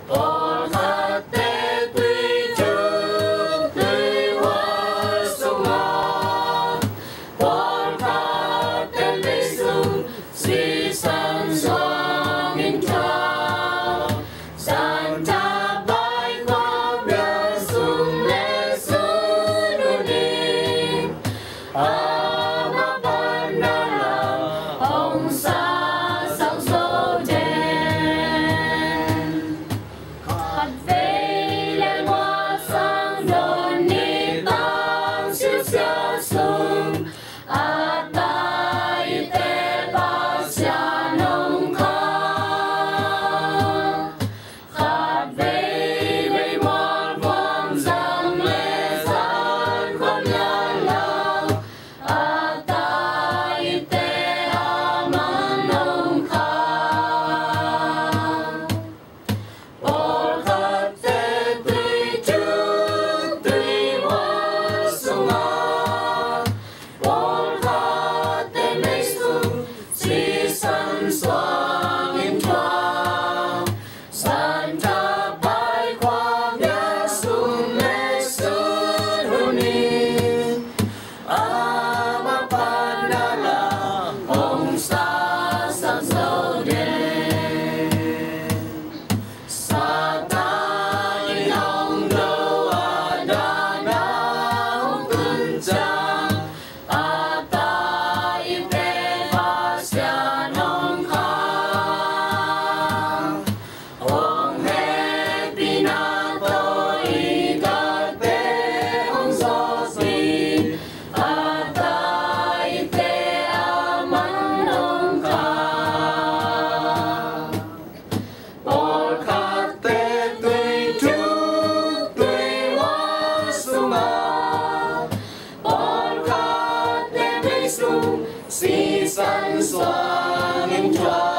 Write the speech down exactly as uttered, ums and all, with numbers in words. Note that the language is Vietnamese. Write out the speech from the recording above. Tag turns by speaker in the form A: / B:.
A: Por khát tê tuy chư tuy hoa suma. Por khát tê mê sung si san soang in cha. San cha bai qua bia sung le sun unim. Ama ban na la hong sa sang so đen. Khát vây lên hoa sang đồn ni tăng siêu siêu sung. A tai te ba xia nông kha. Khát vây vây moan vang rằng lệ gian con nhà lao. A tai te a man nông kha. Por khát tê tuy chư tuy hoa suma. Por khát tê mê sung si san soang in cha. San cha bai qua bia sung le sun unim. Ama pan na la hong sa sang so đen. Sa ta in hong đâu a da na hong kun cha. A ta in te ba xia nong kha. Hong he pina to i ga te hong so si. A ta in te a man nong kha. Por khát tê tuy chư tuy hoa suma. Por khát tê mê sung si san soang in cha.